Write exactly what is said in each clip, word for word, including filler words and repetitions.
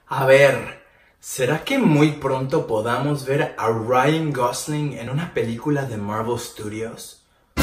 A ver, ¿será que muy pronto podamos ver a Ryan Gosling en una película de Marvel Studios?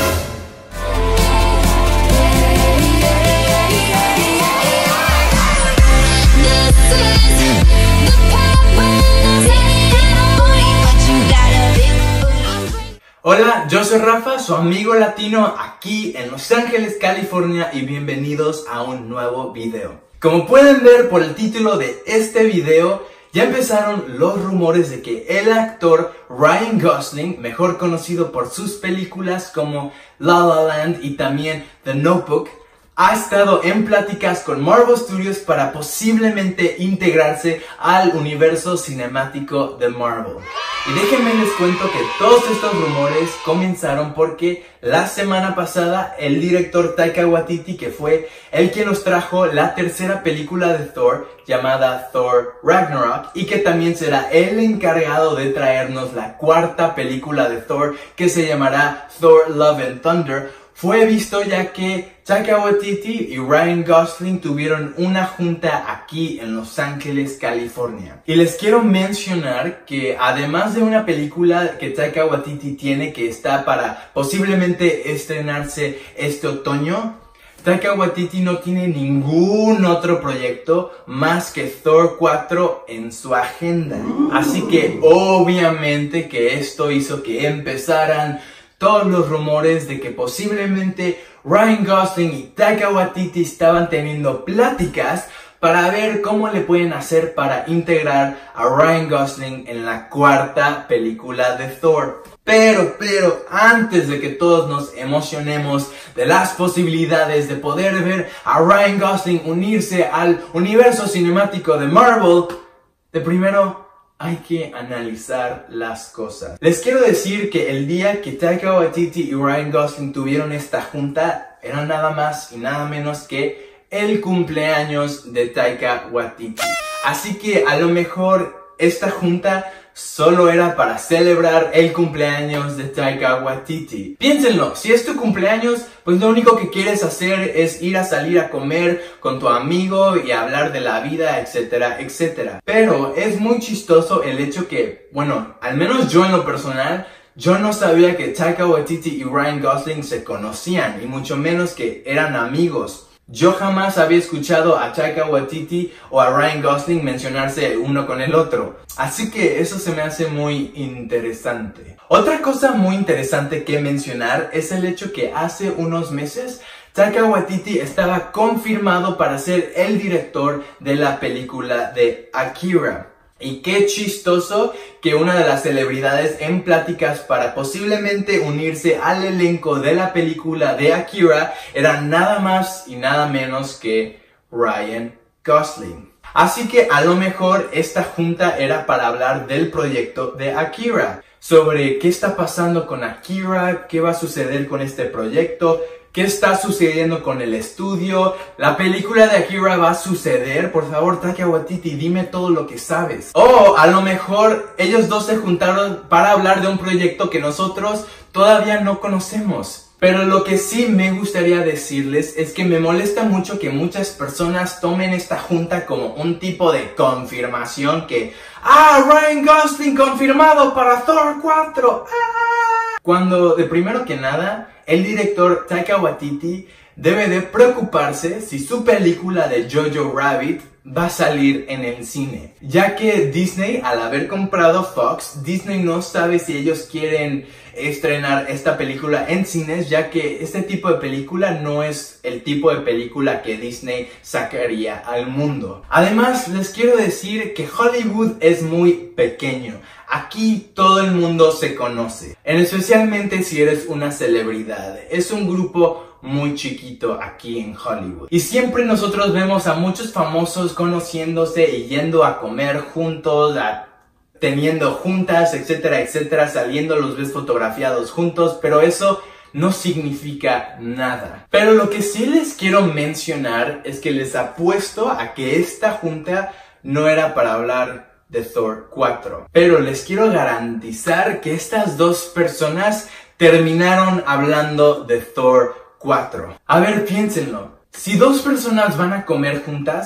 Hola, yo soy Rafa, su amigo latino aquí en Los Ángeles, California, y bienvenidos a un nuevo video. Como pueden ver por el título de este video, ya empezaron los rumores de que el actor Ryan Gosling, mejor conocido por sus películas como La La Land y también The Notebook, ha estado en pláticas con Marvel Studios para posiblemente integrarse al universo cinemático de Marvel. Y déjenme les cuento que todos estos rumores comenzaron porque la semana pasada el director Taika Waititi, que fue el que nos trajo la tercera película de Thor llamada Thor Ragnarok, y que también será el encargado de traernos la cuarta película de Thor, que se llamará Thor Love and Thunder, fue visto ya que Taika Waititi y Ryan Gosling tuvieron una junta aquí en Los Ángeles, California. Y les quiero mencionar que además de una película que Taika Waititi tiene que está para posiblemente estrenarse este otoño, Taika Waititi no tiene ningún otro proyecto más que Thor cuatro en su agenda. Así que obviamente que esto hizo que empezaran todos los rumores de que posiblemente Ryan Gosling y Taika Waititi estaban teniendo pláticas para ver cómo le pueden hacer para integrar a Ryan Gosling en la cuarta película de Thor. Pero, pero, antes de que todos nos emocionemos de las posibilidades de poder ver a Ryan Gosling unirse al universo cinemático de Marvel, de primero hay que analizar las cosas. Les quiero decir que el día que Taika Waititi y Ryan Gosling tuvieron esta junta era nada más y nada menos que el cumpleaños de Taika Waititi. Así que a lo mejor esta junta solo era para celebrar el cumpleaños de Taika Waititi. Piénsenlo, si es tu cumpleaños, pues lo único que quieres hacer es ir a salir a comer con tu amigo y hablar de la vida, etcétera, etcétera. Pero es muy chistoso el hecho que, bueno, al menos yo en lo personal, yo no sabía que Taika Waititi y Ryan Gosling se conocían, y mucho menos que eran amigos. Yo jamás había escuchado a Taika Waititi o a Ryan Gosling mencionarse uno con el otro. Así que eso se me hace muy interesante. Otra cosa muy interesante que mencionar es el hecho que hace unos meses Taika Waititi estaba confirmado para ser el director de la película de Akira. Y qué chistoso que una de las celebridades en pláticas para posiblemente unirse al elenco de la película de Akira era nada más y nada menos que Ryan Gosling. Así que a lo mejor esta junta era para hablar del proyecto de Akira, sobre qué está pasando con Akira, qué va a suceder con este proyecto, qué está sucediendo con el estudio, la película de Akira va a suceder, por favor Taika Waititi, dime todo lo que sabes. O a lo mejor ellos dos se juntaron para hablar de un proyecto que nosotros todavía no conocemos. Pero lo que sí me gustaría decirles es que me molesta mucho que muchas personas tomen esta junta como un tipo de confirmación que ¡ah! Ryan Gosling confirmado para Thor cuatro. ¡Ah! Cuando, de primero que nada, el director Taika Waititi debe de preocuparse si su película de Jojo Rabbit va a salir en el cine, ya que Disney, al haber comprado Fox, Disney no sabe si ellos quieren estrenar esta película en cines, ya que este tipo de película no es el tipo de película que Disney sacaría al mundo. Además, les quiero decir que Hollywood es muy pequeño. Aquí todo el mundo se conoce, especialmente si eres una celebridad. Es un grupo muy chiquito aquí en Hollywood. Y siempre nosotros vemos a muchos famosos conociéndose y yendo a comer juntos, a teniendo juntas, etcétera, etcétera, saliendo, los ves fotografiados juntos, pero eso no significa nada. Pero lo que sí les quiero mencionar es que les apuesto a que esta junta no era para hablar de Thor cuatro. Pero les quiero garantizar que estas dos personas terminaron hablando de Thor cuatro. A ver, piénsenlo. Si dos personas van a comer juntas,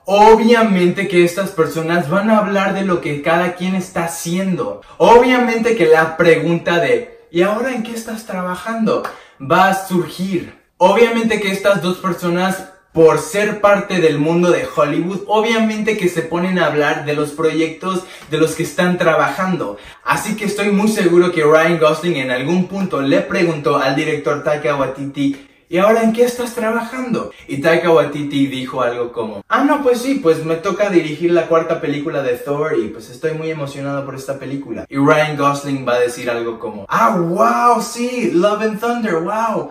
obviamente que estas personas van a hablar de lo que cada quien está haciendo. Obviamente que la pregunta de ¿y ahora en qué estás trabajando? Va a surgir. Obviamente que estas dos personas, por ser parte del mundo de Hollywood, obviamente que se ponen a hablar de los proyectos de los que están trabajando. Así que estoy muy seguro que Ryan Gosling en algún punto le preguntó al director Taika Waititi, ¿y ahora en qué estás trabajando? Y Taika Waititi dijo algo como, ah no, pues sí, pues me toca dirigir la cuarta película de Thor y pues estoy muy emocionado por esta película. Y Ryan Gosling va a decir algo como, ah, wow, sí, Love and Thunder, wow.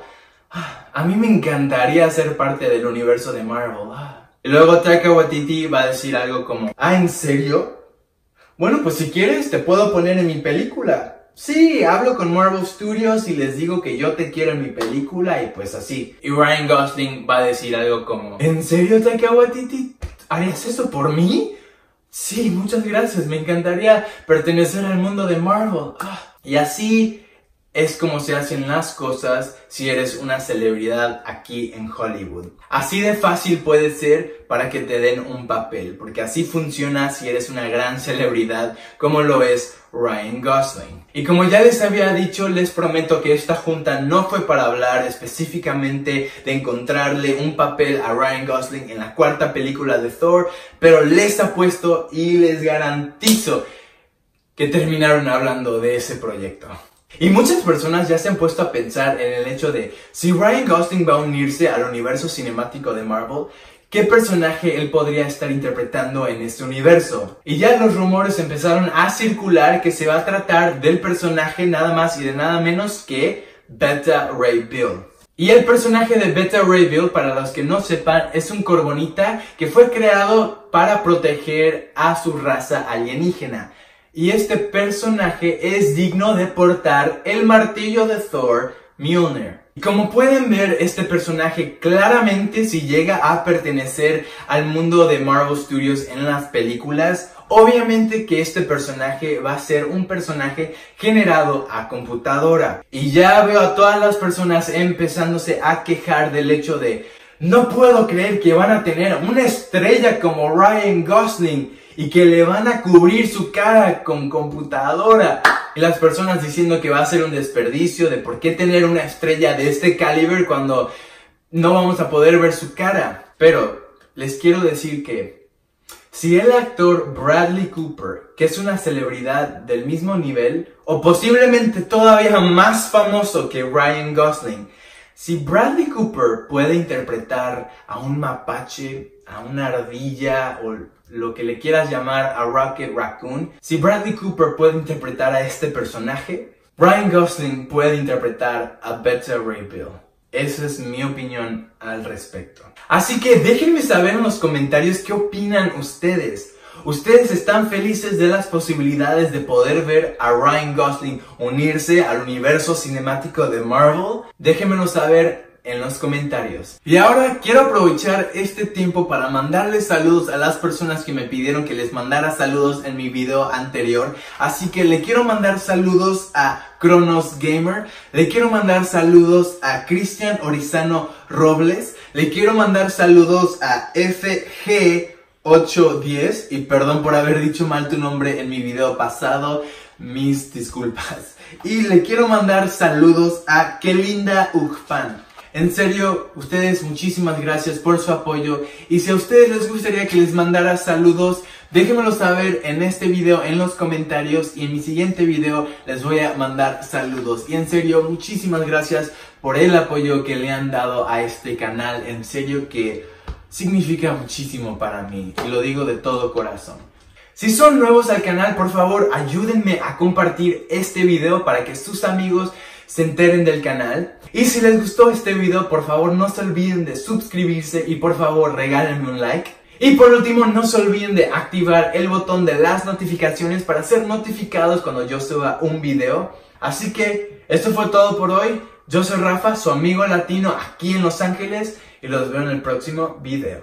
A mí me encantaría ser parte del universo de Marvel. Y luego Taika Waititi va a decir algo como, ah, ¿en serio? Bueno, pues si quieres te puedo poner en mi película. Sí, hablo con Marvel Studios y les digo que yo te quiero en mi película y pues así. Y Ryan Gosling va a decir algo como, ¿en serio, Taika Waititi? ¿Harías eso por mí? Sí, muchas gracias, me encantaría pertenecer al mundo de Marvel. Y así es como se hacen las cosas si eres una celebridad aquí en Hollywood. Así de fácil puede ser para que te den un papel, porque así funciona si eres una gran celebridad como lo es Ryan Gosling. Y como ya les había dicho, les prometo que esta junta no fue para hablar específicamente de encontrarle un papel a Ryan Gosling en la cuarta película de Thor, pero les apuesto y les garantizo que terminaron hablando de ese proyecto. Y muchas personas ya se han puesto a pensar en el hecho de si Ryan Gosling va a unirse al universo cinemático de Marvel, ¿qué personaje él podría estar interpretando en este universo? Y ya los rumores empezaron a circular que se va a tratar del personaje nada más y de nada menos que Beta Ray Bill. Y el personaje de Beta Ray Bill, para los que no sepan, es un Corbonita que fue creado para proteger a su raza alienígena. Y este personaje es digno de portar el martillo de Thor, Mjolnir. Y como pueden ver, este personaje claramente, si llega a pertenecer al mundo de Marvel Studios en las películas, obviamente que este personaje va a ser un personaje generado a computadora. Y ya veo a todas las personas empezándose a quejar del hecho de no puedo creer que van a tener una estrella como Ryan Gosling y que le van a cubrir su cara con computadora. Y las personas diciendo que va a ser un desperdicio, de por qué tener una estrella de este calibre cuando no vamos a poder ver su cara. Pero les quiero decir que si el actor Bradley Cooper, que es una celebridad del mismo nivel, o posiblemente todavía más famoso que Ryan Gosling, si Bradley Cooper puede interpretar a un mapache, a una ardilla o lo que le quieras llamar, a Rocket Raccoon, si Bradley Cooper puede interpretar a este personaje, Ryan Gosling puede interpretar a Beta Ray Bill. Esa es mi opinión al respecto. Así que déjenme saber en los comentarios qué opinan ustedes. ¿Ustedes están felices de las posibilidades de poder ver a Ryan Gosling unirse al universo cinemático de Marvel? Déjenmelo saber en los comentarios. Y ahora quiero aprovechar este tiempo para mandarles saludos a las personas que me pidieron que les mandara saludos en mi video anterior. Así que le quiero mandar saludos a Cronos Gamer, le quiero mandar saludos a Cristian Orizano Robles, le quiero mandar saludos a F G ocho diez, y perdón por haber dicho mal tu nombre en mi video pasado, mis disculpas. Y le quiero mandar saludos a Kelinda Ugfan. En serio, ustedes muchísimas gracias por su apoyo, y si a ustedes les gustaría que les mandara saludos, déjenmelo saber en este video, en los comentarios, y en mi siguiente video les voy a mandar saludos. Y en serio, muchísimas gracias por el apoyo que le han dado a este canal. En serio que significa muchísimo para mí, y lo digo de todo corazón. Si son nuevos al canal, por favor, ayúdenme a compartir este video para que sus amigos se enteren del canal. Y si les gustó este video, por favor no se olviden de suscribirse y por favor regálenme un like. Y por último, no se olviden de activar el botón de las notificaciones para ser notificados cuando yo suba un video. Así que esto fue todo por hoy. Yo soy Rafa, su amigo latino aquí en Los Ángeles, y los veo en el próximo video.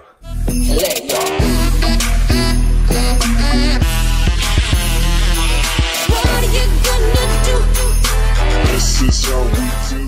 This is how we do.